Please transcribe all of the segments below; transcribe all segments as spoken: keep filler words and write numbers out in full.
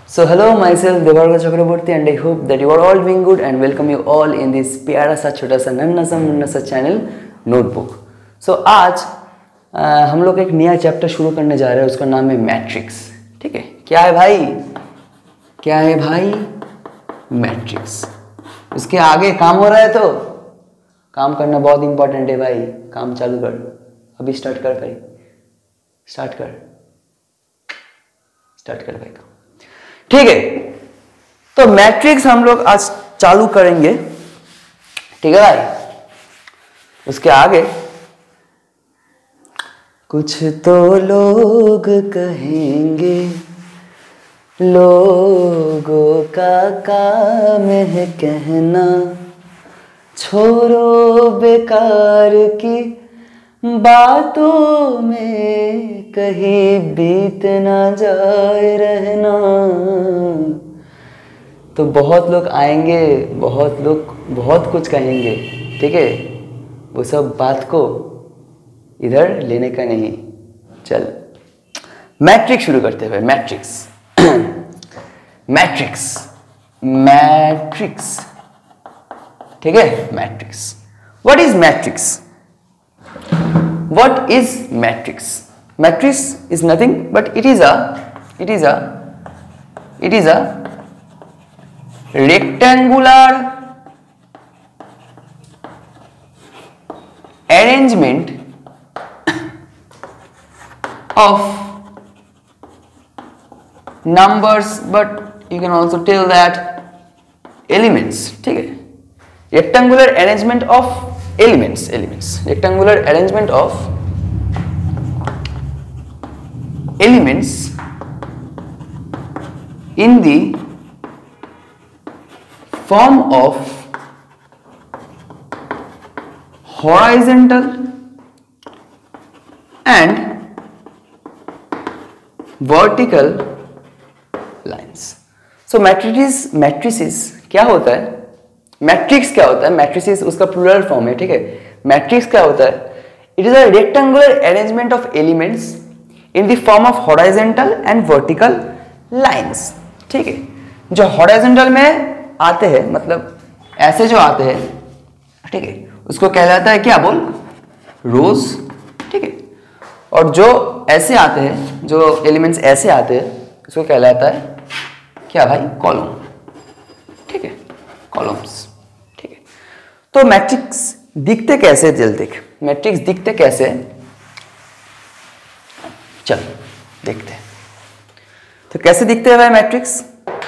So hello, myself Devarga Chakraborty and I hope that you are all doing good and welcome you all in this प्यारा सा छोटा सा नन्ना सा मुन्ना सा चैनल नोटबुक। सो आज आ, हम लोग एक नया चैप्टर शुरू करने जा रहे हैं, उसका नाम है मैट्रिक्स। ठीक है, क्या है भाई? क्या है भाई? मैट्रिक्स। उसके आगे काम हो रहा है तो काम करना बहुत इंपॉर्टेंट है भाई। काम चालू कर, अभी स्टार्ट कर भाई, स्टार्ट कर स्टार्ट कर भाई काम। ठीक है, तो मैट्रिक्स हम लोग आज चालू करेंगे। ठीक है भाई, उसके आगे कुछ तो लोग कहेंगे, लोगों का काम है कहना, छोड़ो बेकार की बातों में कहीं बीत ना जाए रहना। तो बहुत लोग आएंगे, बहुत लोग बहुत कुछ कहेंगे। ठीक है, वो सब बात को इधर लेने का नहीं। चल मैट्रिक्स शुरू करते हुए। मैट्रिक्स मैट्रिक्स मैट्रिक्स ठीक है, matrix. What is matrix? What is matrix? Matrix is nothing but it is a it is a it is a rectangular arrangement of numbers, but you can also tell that elements. ठीक है, rectangular arrangement of elements elements rectangular arrangement of elements in the form of horizontal and vertical lines. So matrices matrices क्या होता है? Matrix क्या होता है? Matrices उसका plural form है। ठीक है, मैट्रिक्स क्या होता है? It is a rectangular arrangement of elements in the form of horizontal and vertical lines. ठीक है, जो हॉरिजॉन्टल में आते हैं, मतलब ऐसे जो आते हैं, ठीक है, उसको कहलाता है क्या बोल? रोज। ठीक है, और जो ऐसे आते हैं, जो एलिमेंट्स ऐसे आते हैं, उसको कहलाता है क्या भाई? कॉलम। ठीक है, कॉलम्स। ठीक है, तो मैट्रिक्स दिखते कैसे? जल देख, मैट्रिक्स दिखते कैसे? चल देखते हैं। तो कैसे दिखते हैं भाई matrix?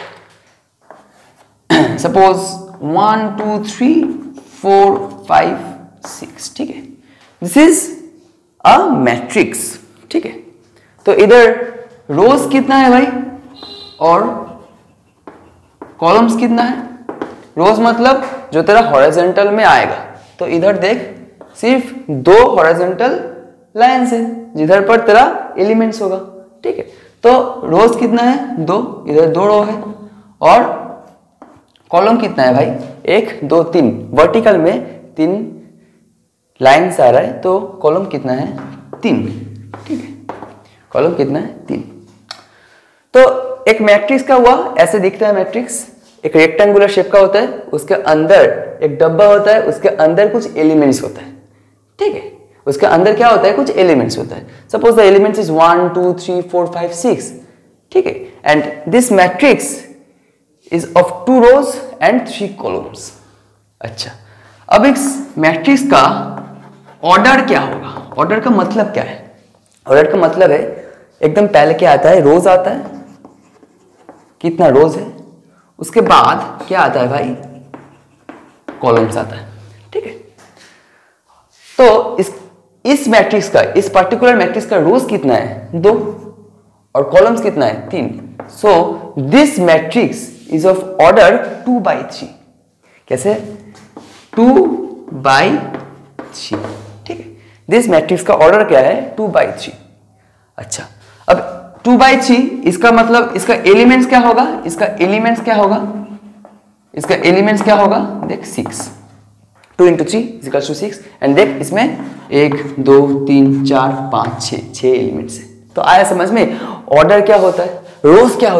Suppose one two three four five six. ठीक है, दिस इज अ मैट्रिक्स। ठीक है, तो इधर रोज कितना है भाई और कॉलम्स कितना है? रोज मतलब जो तेरा हॉरिजॉन्टल में आएगा, तो इधर देख सिर्फ दो हॉरिजॉन्टल लाइंस है जिधर पर तेरा एलिमेंट्स होगा। ठीक है, तो रोज कितना है? दो, इधर दो रो है। और कॉलम कितना है भाई? एक दो तीन, वर्टिकल में तीन लाइंस आ रहा है, तो कॉलम कितना है? तीन। ठीक है, कॉलम कितना है? तीन। तो एक मैट्रिक्स का हुआ, ऐसे दिखता है मैट्रिक्स। एक रेक्टेंगुलर शेप का होता है, उसके अंदर एक डब्बा होता है, उसके अंदर कुछ एलिमेंट्स होता है। ठीक है, उसके अंदर क्या होता है? कुछ एलिमेंट्स होता है। Suppose the elements is one two three four five six. ठीक है, and this matrix is of two rows and three columns. अच्छा, अब इस मैट्रिक्स का ऑर्डर क्या होगा? ऑर्डर का मतलब क्या है? ऑर्डर का मतलब है, एकदम पहले क्या आता है? रोज आता है, कितना रोज है, उसके बाद क्या आता है भाई? कॉलम्स आता है। ठीक है, तो इस इस मैट्रिक्स का, इस पर्टिकुलर मैट्रिक्स का रोज कितना है? दो, और कॉलम्स कितना है? तीन। So this matrix is of order two by three. कैसे? Two by three. ठीक है, दिस मैट्रिक्स का ऑर्डर क्या है? Two by three. अच्छा, अब टू बाई थ्री, इसका मतलब इसका एलिमेंट्स क्या होगा? इसका एलिमेंट्स क्या होगा? इसका एलिमेंट्स क्या होगा? देख, six. Two into three equals to six. And देख, इसमें एक दो तीन चार पाँच छः छः एलिमेंट्स है। तो आया समझ में? ऑर्डर क्या होता है, रोज क्या होता है,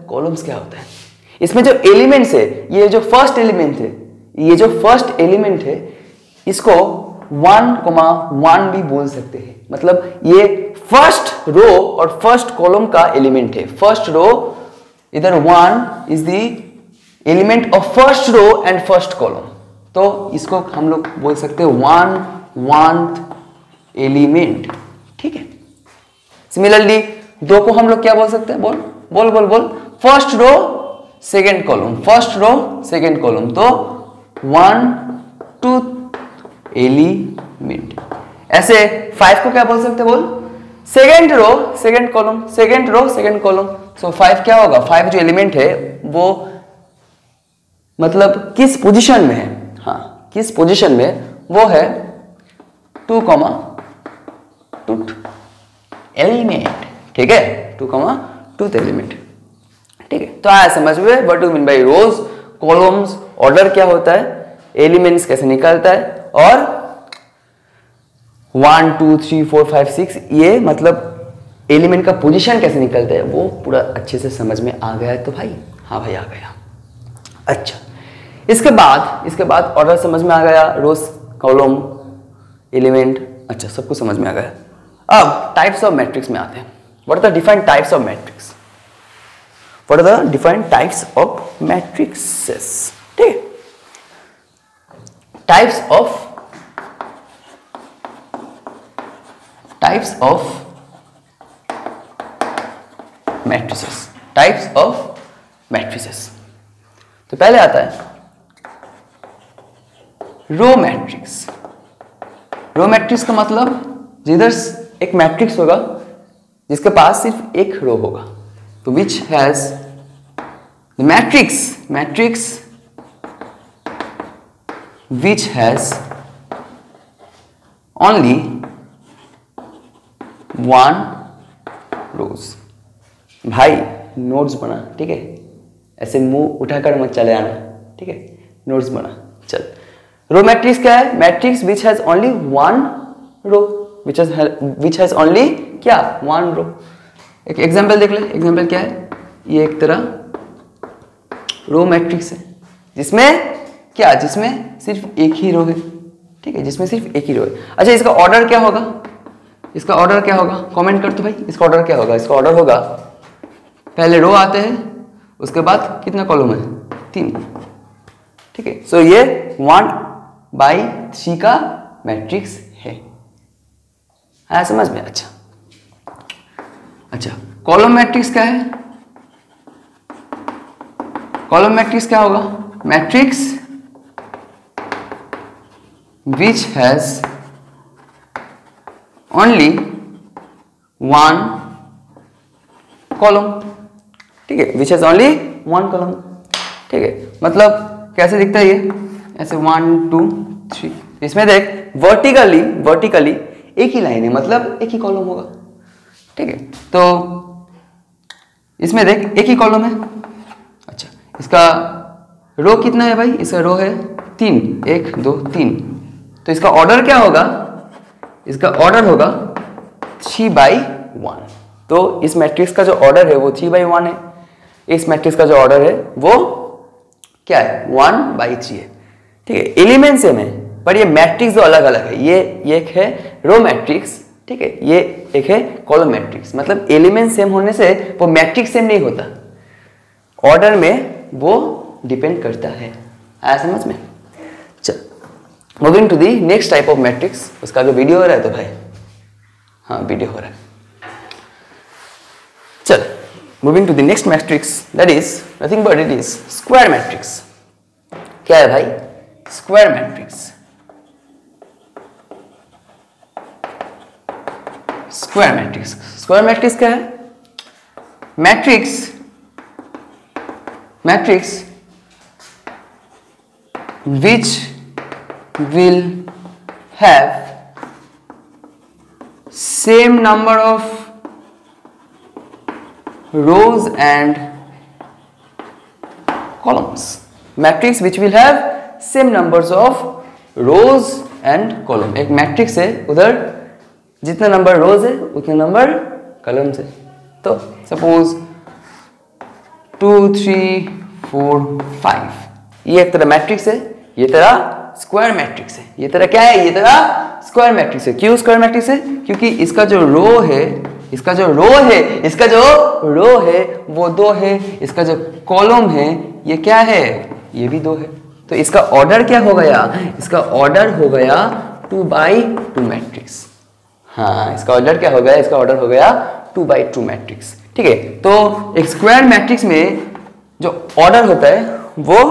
कॉलम्स क्या होता है? इसमें जो एलिमेंट्स है, ये जो फर्स्ट एलिमेंट है, ये जो फर्स्ट एलिमेंट है इसको वन कोमा वन भी बोल सकते हैं। मतलब ये फर्स्ट रो और फर्स्ट कॉलम का एलिमेंट है। फर्स्ट रो इधर one is the element of first row and first column, तो इसको हम लोग बोल सकते हैं वन वन एलिमेंट। ठीक है। सिमिलरली दो को हम लोग क्या बोल सकते हैं? बोल बोल बोल बोल first row second column, first row second column, तो वन टू एलिमेंट। ऐसे फाइव को क्या बोल सकते हैं? बोल second row second column, second row second column. So five क्या होगा? फाइव जो एलिमेंट है वो मतलब किस पोजीशन में है? हाँ, किस पोजीशन में? वो है टू कॉमा टू एलिमेंट। ठीक है, टू कॉमा टू एलिमेंट। ठीक है, तो आया समझ में what do mean by rows, columns, order क्या होता है, एलिमेंट्स कैसे निकलता है, और one two three four five six ये मतलब एलिमेंट का पोजीशन कैसे निकलता है, वो पूरा अच्छे से समझ में आ गया है तो भाई? हाँ भाई आ गया। अच्छा, इसके बाद इसके बाद ऑर्डर समझ में आ गया, रोज, कॉलम, एलिमेंट, अच्छा सब कुछ समझ में आ गया। अब टाइप्स ऑफ मैट्रिक्स में आते हैं। What are the defined types of matrix? What are the defined types of matrices? ठीक है, types of types of matrices, types of matrices. तो पहले आता है रो मैट्रिक्स। रो मैट्रिक्स का मतलब जिधर एक मैट्रिक्स होगा जिसके पास सिर्फ एक रो होगा, तो which has the matrix matrix which has only one rows. भाई नोट्स बना, ठीक है, ऐसे मुंह उठाकर मत चले आना, ठीक है, नोट्स बना। चल, रो मैट्रिक्स क्या है? Matrix which has only one row, which has which has only क्या? One row. एक एग्जांपल देख ले। एग्जांपल क्या है? ये एक तरह रो मैट्रिक्स है जिसमें क्या? जिसमें सिर्फ एक ही रो है। ठीक है, जिसमें सिर्फ एक ही रो है। अच्छा, इसका ऑर्डर क्या होगा? इसका ऑर्डर क्या होगा? कमेंट कर तो भाई, इसका ऑर्डर क्या होगा? इसका ऑर्डर होगा पहले रो आते हैं, उसके बाद कितना कॉलम है? तीन। ठीक है, सो ये वन बाई थ्री का मैट्रिक्स है। आया समझ में? अच्छा अच्छा, कॉलम मैट्रिक्स क्या है? कॉलम मैट्रिक्स क्या होगा? Matrix which has only one column. ठीक है, which has only one column. ठीक है, मतलब कैसे दिखता है ये? ऐसे वन टू थ्री। इसमें देख वर्टिकली वर्टिकली एक ही लाइन है, मतलब एक ही कॉलम होगा। ठीक है, तो इसमें देख एक ही कॉलम है। अच्छा, इसका रो कितना है भाई? इसका रो है तीन, एक दो तीन। तो इसका ऑर्डर क्या होगा? इसका ऑर्डर होगा थ्री बाई वन। तो इस मैट्रिक्स का जो ऑर्डर है वो थ्री बाई वन है। इस मैट्रिक्स का जो ऑर्डर है वो क्या है? वन बाई थ्री है। ठीक है, एलिमेंट सेम है पर ये मैट्रिक्स जो अलग अलग है। ये ये एक है रो मैट्रिक्स, ठीक है, ये एक है कॉलम मैट्रिक्स। मतलब एलिमेंट सेम होने से वो मैट्रिक्स सेम नहीं होता, ऑर्डर में वो डिपेंड करता है। आया समझ में? चल, moving to the next type of matrix. उसका जो वीडियो हो रहा है तो भाई, हाँ वीडियो हो रहा है। चल, moving to the next matrix, that is nothing but it is square matrix. क्या है भाई? Square matrix. Square matrix square matrix क्या है? Matrix matrix which will have same number of rows and columns. Matrix which will have same numbers of rows and column. एक matrix है, उधर जितना number रोज है उतने नंबर कॉलम्स है। तो suppose two three four five. ये एक तरह मैट्रिक्स है, ये तेरा स्क्वायर मैट्रिक्स है। ये तेरा क्या है? ये तेरा स्क्वायर मैट्रिक्स है। क्यों स्क्वायर मैट्रिक्स है? क्योंकि इसका जो रो है, इसका जो रो है इसका जो रो है वो दो है, इसका जो कॉलम है ये क्या है? ये भी दो है। तो इसका ऑर्डर क्या हो गया? इसका ऑर्डर हो गया टू बाई टू मैट्रिक्स। हाँ, इसका ऑर्डर क्या हो गया? इसका ऑर्डर हो गया टू बाई टू मैट्रिक्स। ठीक है, तो एक स्क्वायर मैट्रिक्स में जो ऑर्डर होता है वो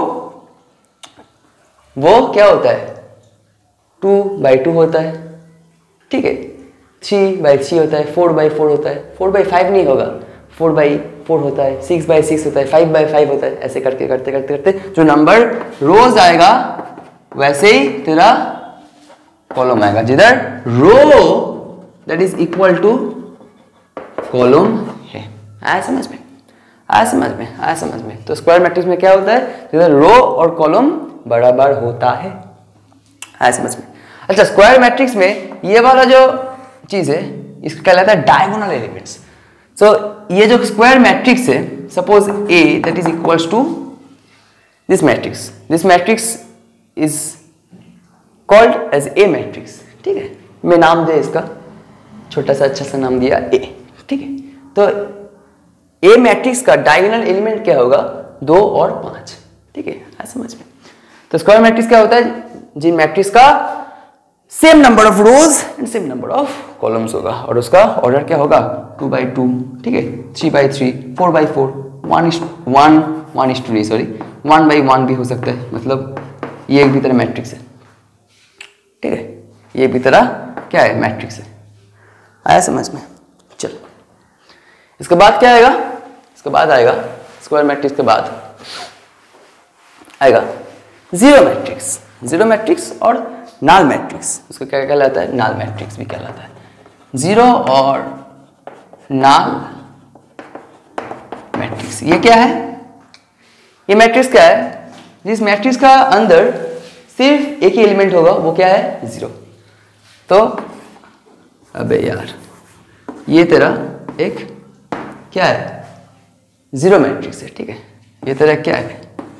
वो क्या होता है? टू बाई टू होता है। ठीक है, थ्री बाई थ्री होता है, फोर बाई फोर होता है, फोर बाई फाइव नहीं होगा, फोर बाई फोर होता है, सिक्स बाई सिक्स होता है, फाइव बाई फाइव होता है। ऐसे करके करते करते करते जो नंबर रोज आएगा वैसे ही तेरा कॉलम आएगा, जिधर row that is equal to column है। आया समझ में? आया समझ में? आया समझ में? तो स्क्वायर मैट्रिक्स में क्या होता है? जिधर रो और कॉलम बराबर होता है। आया समझ में? अच्छा, स्क्वायर मैट्रिक्स में ये वाला जो चीज है इसको कहलाता है डायगोनल एलिमेंट्स। सो ये जो स्क्वायर मैट्रिक्स है, suppose A that is equals to this matrix, this matrix is called as A matrix. ठीक है, मैं नाम दे इसका छोटा सा अच्छा सा नाम दिया ए। ठीक है, तो ए मैट्रिक्स का डायगोनल एलिमेंट क्या होगा? दो और पांच। ठीक है, ऐसा समझ में? तो स्क्वायर मैट्रिक्स क्या होता है? जिन मैट्रिक्स का same number of rows and same number of columns होगा और उसका ऑर्डर क्या होगा? Two by two. ठीक है, three by three, four by four, one is one one is two नहीं सॉरी वन बाई वन भी हो सकता है। मतलब ये एक भी तरह मैट्रिक्स है। ठीक है, ये भी तरह क्या है? मैट्रिक्स है। आया समझ में? चल, इसके बाद क्या आएगा? इसके बाद आएगा स्क्वायर मैट्रिक्स के बाद आएगा जीरो मैट्रिक्स। जीरो मैट्रिक्स और नाल मैट्रिक्स, उसको क्या कहलाता है? नाल मैट्रिक्स भी कहलाता है। जीरो और नाल मैट्रिक्स ये क्या है? ये मैट्रिक्स क्या है? जिस मैट्रिक्स का अंदर सिर्फ एक ही एलिमेंट होगा वो क्या है? जीरो। तो अबे यार, ये तेरा एक क्या है? जीरो मैट्रिक्स है। ठीक है, ये तेरा क्या है?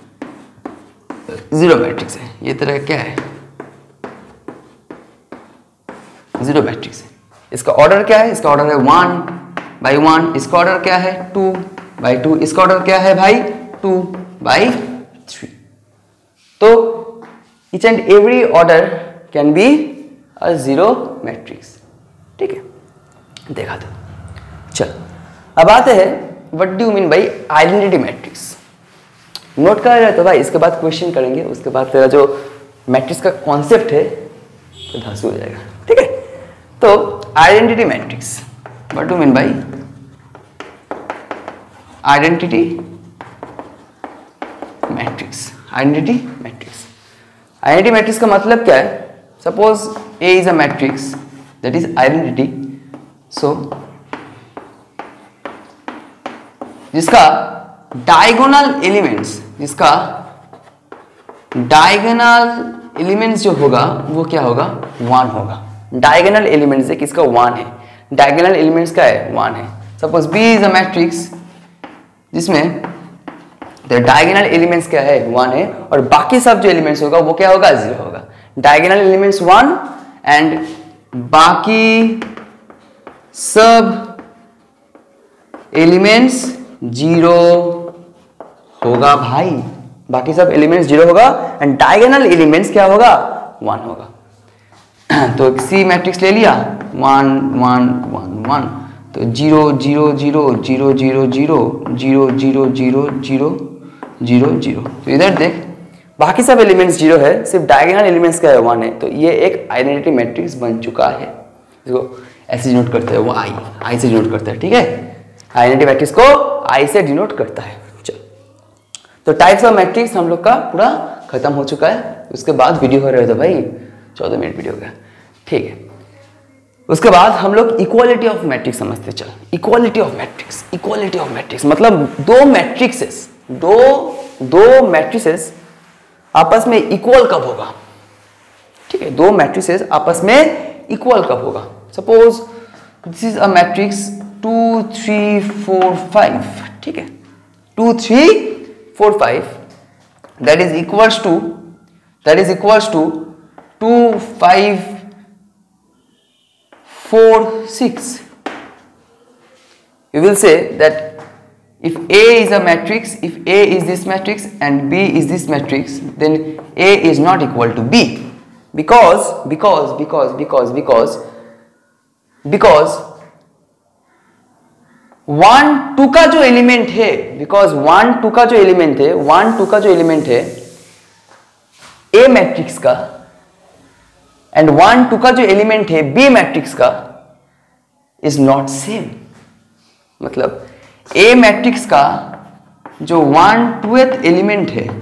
जीरो मैट्रिक्स है। ये तेरा क्या है? जीरो मैट्रिक्स है। इसका ऑर्डर क्या है? इसका ऑर्डर है वन बाई वन। इसका ऑर्डर क्या है? Two by two. इसका ऑर्डर क्या है भाई? Two by three. तो each and every order can be a zero matrix। ठीक है, देखा था। चल, अब आते हैं what do you mean by identity matrix। Note कर रहे तो भाई, इसके बाद क्वेश्चन करेंगे, उसके बाद तेरा जो मैट्रिक्स का कॉन्सेप्ट है तो धांसू हो जाएगा। ठीक है, तो identity matrix, what do you mean by identity matrix? Identity matrix identity matrix का मतलब क्या है? Suppose A is a matrix that is identity, so जिसका डायगोनल एलिमेंट्स जिसका डायगोनल एलिमेंट्स जो होगा वो क्या होगा? वन होगा। डायगोनल एलिमेंट्स है किसका? वन है। डायगोनल एलिमेंट्स का है? वन है। Suppose B is a matrix जिसमें डायगोनल एलिमेंट्स क्या है? वन है, और बाकी सब जो एलिमेंट्स होगा वो क्या होगा? जीरो होगा। डायगोनल एलिमेंट्स वन एंड बाकी सब एलिमेंट्स जीरो होगा भाई। बाकी सब एलिमेंट्स जीरो होगा एंड डायगोनल एलिमेंट्स क्या होगा? वन होगा। तो सी मैट्रिक्स ले लिया, वन वन वन वन, तो zero zero zero zero zero zero zero zero zero zero zero zero. तो इधर देख, बाकी सब एलिमेंट्स जीरो है, सिर्फ डायगोनल एलिमेंट्स का है वन है। तो ये एक आइडेंटिटी मैट्रिक्स बन चुका है। इसको ऐसे डिनोट करते हैं, वो आई आई से डिनोट करता है। ठीक है, आइडेंटिटी मैट्रिक्स को आई से डिनोट करता है। चलो, तो टाइप्स ऑफ मैट्रिक्स हम लोग का पूरा खत्म हो चुका है। उसके बाद वीडियो हो रहा था भाई, चौदह मिनट वीडियो का। ठीक है, उसके बाद हम लोग इक्वालिटी ऑफ मैट्रिक्स समझते। चल, equality of matrix equality of matrix मतलब दो मैट्रिक्सेस दो दो मैट्रिसेस आपस में इक्वल कब होगा? ठीक है, दो मैट्रिसेस आपस में इक्वल कब होगा? Suppose this is a matrix two three four five. ठीक है, two three four five, that is equals to that is equals to two five four six. You will say that if A is a matrix, if A is this matrix and B is this matrix, then A is not equal to B, because because because because because because one two का जो element है, because one two का जो element है one two का जो element है A matrix का एंड वन टू का जो एलिमेंट है बी मैट्रिक्स का इज नॉट सेम. मतलब ए मैट्रिक्स का जो वन टूथ एलिमेंट है,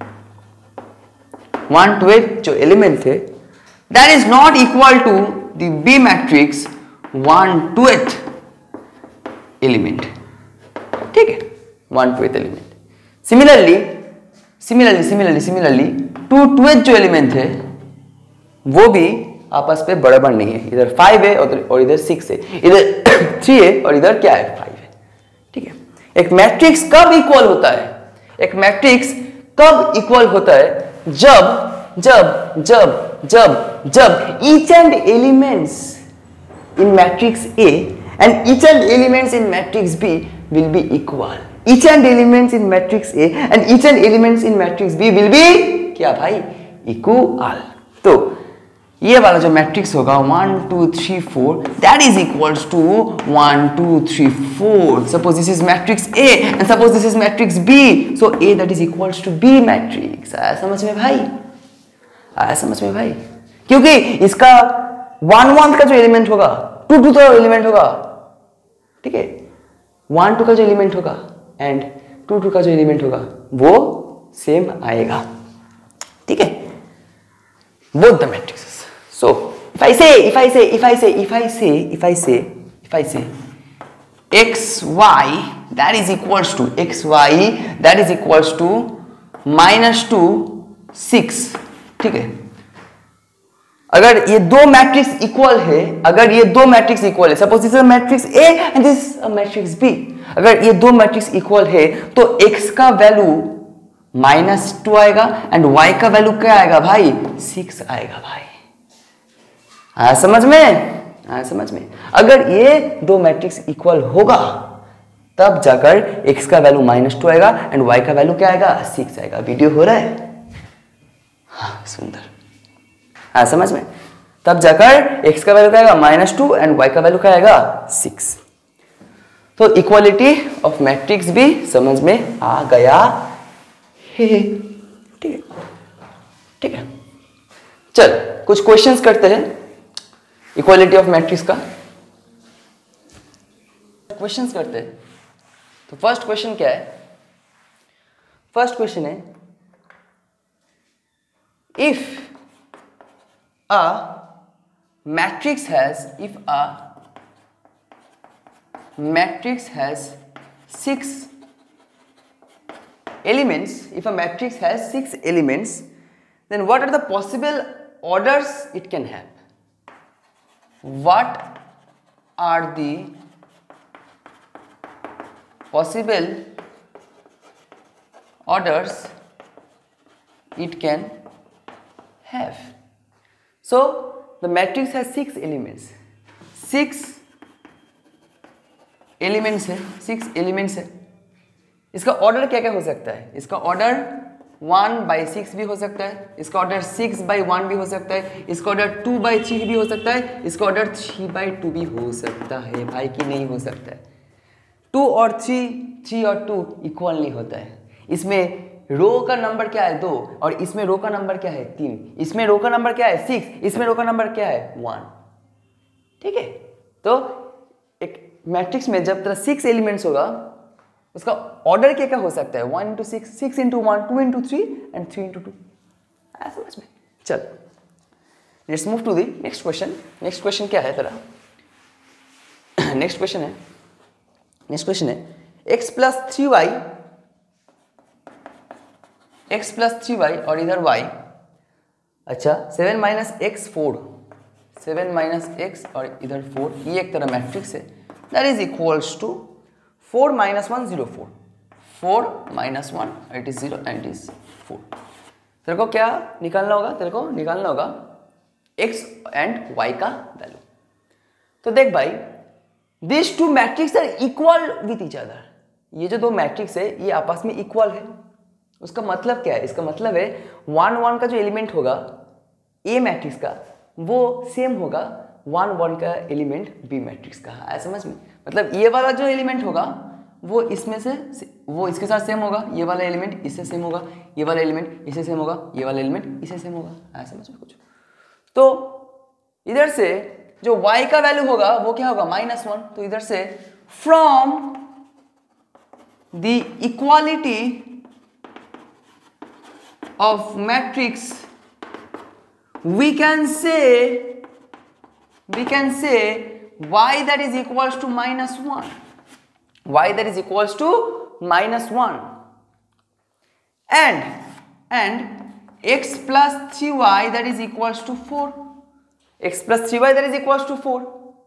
वन टूथ जो एलिमेंट है, that is not equal to the B matrix one tooth element. ठीक है, one tooth element. Similarly similarly similarly similarly two tooth जो element है वो भी आपस में बराबर नहीं है. इधर फाइव है और इधर सिक्स है, इधर थ्री है और इधर क्या है, फाइव है. ठीक है, एक मैट्रिक्स कब इक्वल होता है, एक मैट्रिक्स कब इक्वल होता है, जब जब जब जब जब each and elements in matrix A and each and elements in matrix B will be equal. Each and elements in matrix A and each and elements in matrix B will be क्या भाई, equal. तो ये वाला जो matrix होगा one two three four, that is equals to one two three four. Suppose this is matrix A and suppose this is matrix B, so A that is equals to B matrix. आया समझ में भाई, आया समझ में भाई. क्योंकि इसका वन वन का जो एलिमेंट होगा टू टू का एलिमेंट होगा, ठीक है, वन टू का जो एलिमेंट होगा एंड टू टू का जो एलिमेंट होगा वो सेम आएगा. ठीक है, both the matrices. So if I say if I say if I say if I say if I say if I say x y that is equals to x y that is equals to minus two six. ठीक है, अगर ये दो matrix equal है, अगर ये दो matrix equal है, suppose this is a matrix A and this a matrix B, अगर ये दो मैट्रिक्स इक्वल है तो x का वैल्यू माइनस टू आएगा एंड y का वैल्यू क्या आएगा भाई, सिक्स आएगा भाई. आया समझ में, आया समझ में. अगर ये दो मैट्रिक्स इक्वल होगा तब जाकर x का वैल्यू माइनस टू आएगा एंड y का वैल्यू क्या आएगा, सिक्स आएगा. वीडियो हो रहा है, हाँ सुंदर. हाँ समझ में, तब जाकर x का वैल्यू क्या आएगा, माइनस टू एंड y का वैल्यू क्या आएगा, सिक्स. तो इक्वालिटी ऑफ मैट्रिक्स भी समझ में आ गया है. ठीक है, ठीक है. चल कुछ क्वेश्चंस करते हैं इक्वालिटी ऑफ मैट्रिक्स का. क्वेश्चंस करते हैं. तो फर्स्ट क्वेश्चन क्या है, फर्स्ट क्वेश्चन है if a matrix has if a matrix has six elements, if a matrix has six elements, then what are the possible orders it can have? What are the possible orders it can have? So the matrix has six elements. Six elements है, six elements है. इसका order क्या क्या हो सकता है? इसका order one by six भी हो सकता है, इसका ऑर्डर सिक्स बाई वन भी हो सकता है, इसका ऑर्डर टू बाई थ्री भी हो सकता है, इसका ऑर्डर थ्री बाई टू भी हो सकता है भाई, कि नहीं हो सकता है. टू और थ्री, थ्री और टू इक्वल नहीं होता है. इसमें रो का नंबर क्या है, दो, और इसमें रो का नंबर क्या है, तीन. इसमें रो का नंबर क्या है, सिक्स. इसमें रो का नंबर क्या है, वन. ठीक है, तो एक मैट्रिक्स में जब तरह सिक्स एलिमेंट्स होगा उसका ऑर्डर क्या क्या हो सकता है, one into six, six into one, two into three and three into two. आया समझ में. चल let's move to the next question. Next question क्या है तेरा, नेक्स्ट क्वेश्चन है नेक्स्ट क्वेश्चन है x plus three y x plus three y और इधर y. अच्छा, seven minus x four, seven minus x और इधर फोर, ये एक तरह मैट्रिक्स है. That is equals to four minus one zero four, four minus one, it is zero and it is four. तेरे को क्या निकालना होगा, तेरे को निकालना होगा x एंड y का वैल्यू। तो देख भाई, this two matrix are equal with each other. ये जो दो मैट्रिक्स है ये आपस में इक्वल है। उसका मतलब क्या है, इसका मतलब है वन वन का जो एलिमेंट होगा ए मैट्रिक्स का वो सेम होगा वन वन का एलिमेंट बी मैट्रिक्स का। है समझ में? मतलब ये वाला जो एलिमेंट होगा वो इसमें से वो इसके साथ सेम होगा, ये वाला एलिमेंट इससे सेम होगा, ये वाला एलिमेंट इससे सेम होगा, ये वाला एलिमेंट इससे सेम होगा। है समझ में कुछ? तो इधर से जो y का वैल्यू होगा वो क्या होगा, माइनस वन। तो इधर से from the equality of matrix we can say we can say y that is equals to minus one, y that is equals to minus one, and and x plus three y that is equals to four, x plus three y that is equals to four।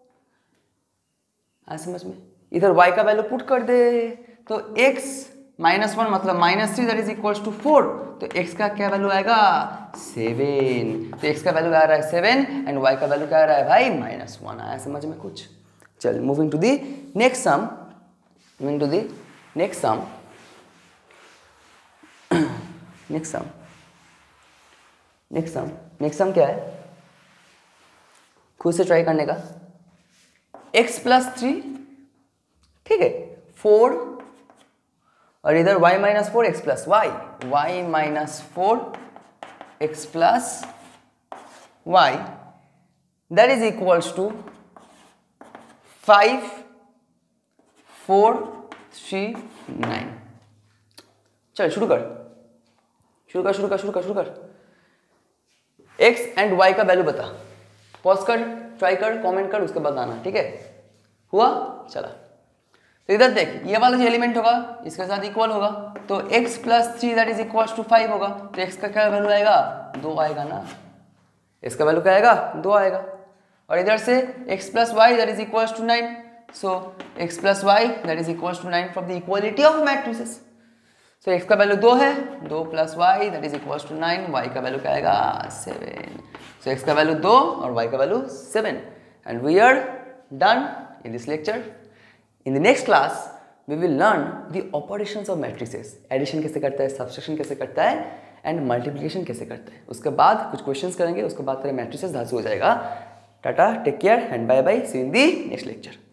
आ समझ में? इधर y का value put कर दे तो x minus one मतलब minus three that is equals to four. तो x का क्या वैल्यू आएगा, सेवन। तो x का वैल्यू आ रहा है सेवन एंड y का वैल्यू क्या आ रहा है भाई, माइनस वन। आया समझ में कुछ? चल moving to the next sum, moving to the next sum, next sum, next sum, next sum क्या है, खुद से ट्राई करने का। x प्लस थ्री, ठीक है, फोर और इधर y minus four x plus y, y minus four x plus y that is equals to five four three nine. चल शुरू कर, शुरू कर, शुरू कर, शुरू कर, शुरू कर। x एंड y का वैल्यू बता, पॉज कर, ट्राई कर, कमेंट कर, उसके बाद आना। ठीक है, हुआ? चला। तो इधर देख, ये वाला जो एलिमेंट होगा इसके साथ इक्वल होगा, तो x plus three that is equals to five होगा। तो x का क्या वैल्यू आएगा, दो आएगा ना। इसका वैल्यू क्या आएगा, दो आएगा। और इधर से x plus y that is equals to nine, so x plus y that is equals to nine from the equality of matrices. So x का वैल्यू दो है, दो plus y that is equals to nine, y का value क्या आएगा, seven. So x का value दो और y का value seven. And we are done in this lecture. In the next class, we will learn the operations of matrices. Addition कैसे करता है, subtraction कैसे करता है, and multiplication कैसे करता है। उसके बाद कुछ questions करेंगे, उसके बाद तेरे matrices धांसू हो जाएगा। Tata, take care and bye bye, see you in the next lecture.